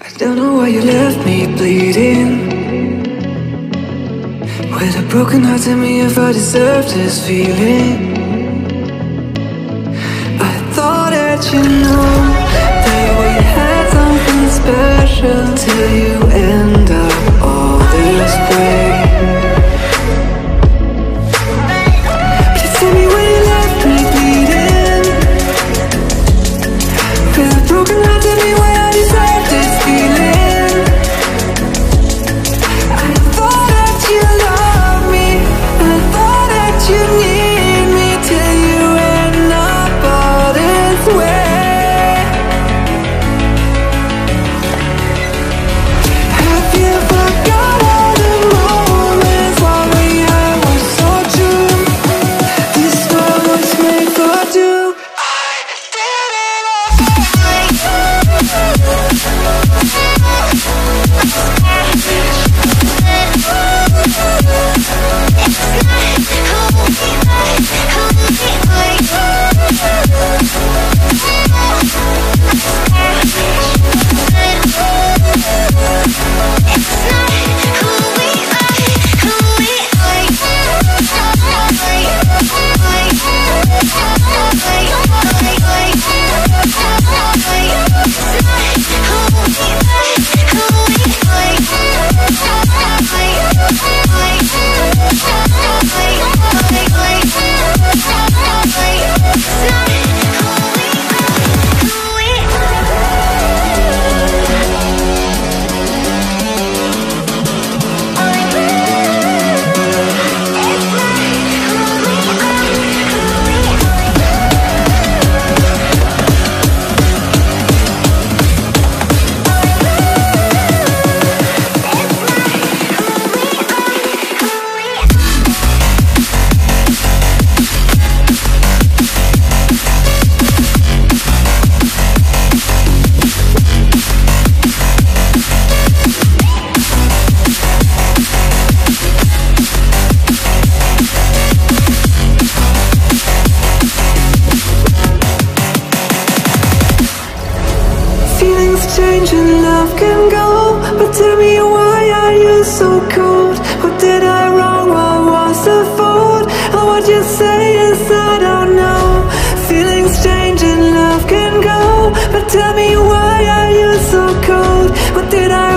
I don't know why you left me bleeding. With a broken heart, tell me if I deserve this feeling. I thought that you know that we had something special till you end up all this way. Please tell me when you left me bleeding. With a broken heart, tell me why I deserve this feeling. I thought that you loved me, I thought that you need me till you end up all this way. Have you forgot all the moments while we had was so true? This world was made for two. I did it change and love can go, but tell me why are you so cold? What did I wrong? What was the fault? And what you say is I don't know. Feelings change and love can go, but tell me why are you so cold? What did I